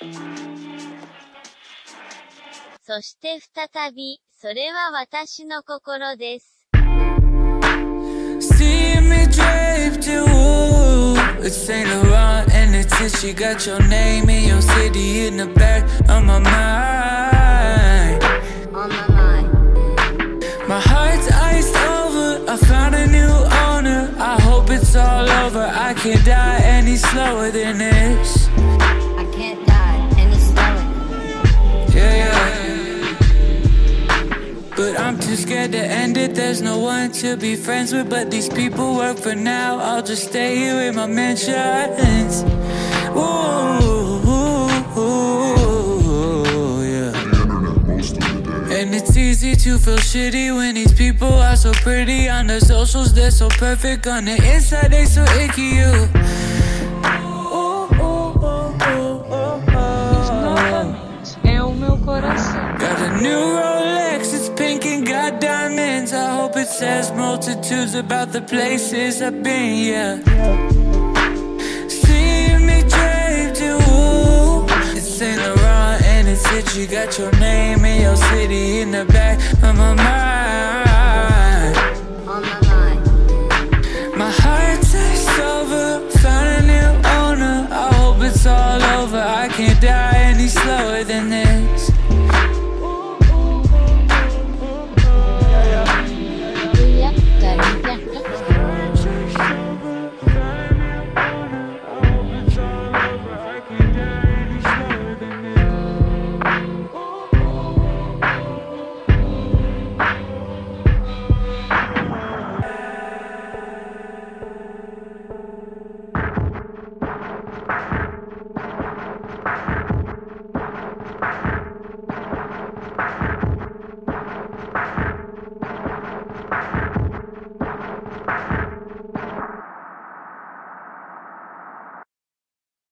そして再び、それは私の心です。 See me draped in wool, it's Saint Laurent and it's it. She got your name and your city in the back of my mind. On my mind. My heart's iced over, I found a new owner. I hope it's all over, I can't die any slower than this. I can't die any slower than this. Yeah. But I'm too scared to end it, there's no one to be friends with. But these people work for now, I'll just stay here with my mansions. Yeah. And it's easy to feel shitty when these people are so pretty. On the socials they're so perfect, on the inside they so icky. You got a new Rolex, it's pink and got diamonds. I hope it says multitudes about the places I've been, yeah. See me draped in wool, it's Saint Laurent and it's it. You got your name and your city in the back of my mind.